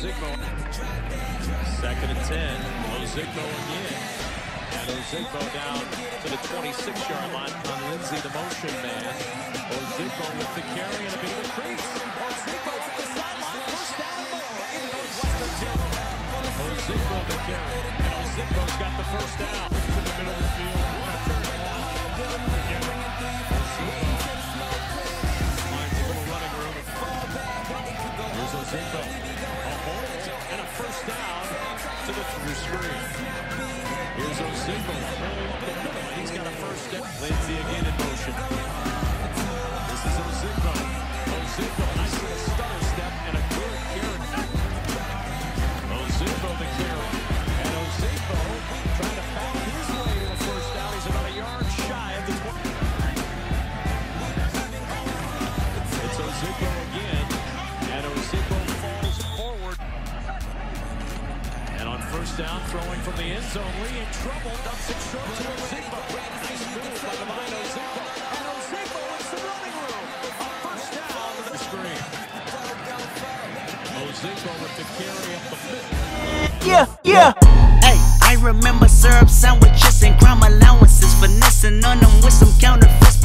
Ozigbo. 2nd and 10. Ozigbo again. And Ozigbo down to the 26-yard line on Lindsey, the motion man. Ozigbo with the carry and a bit of a crease. Ozigbo to the sideline. First down and more. In Northwestern. Ozigbo the carry. And Ozigbo's got the first down. To the middle of the field. Ozigbo, a hold and a first down to the screen. Here's Ozigbo. He's got a first down. Lindsey again in motion. This is Ozigbo. Ozigbo, nice little stutter step and a good carry. Ozigbo the carry. And Ozigbo trying to back his way to the first down. He's about a yard shy of the 20. It's Ozigbo again. And Ozigbo falls forward. And on first down, throwing from the end zone, Lee in trouble, dumps it short to Ozigbo. Nice move by Devine Ozigbo. And Ozigbo with some running room. A first down to the screen. Ozigbo with the carry up the middle. Yeah. Hey, I remember syrup sandwiches and crime allowances, finessing on them with some counterfeits.